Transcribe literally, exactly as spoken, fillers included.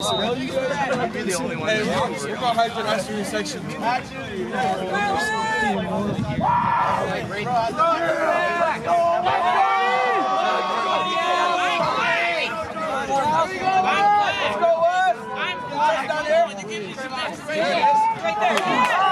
I'd be the only one. Hey, we're going hype in ice cream section. Let's go, Wes! Down here! Right there!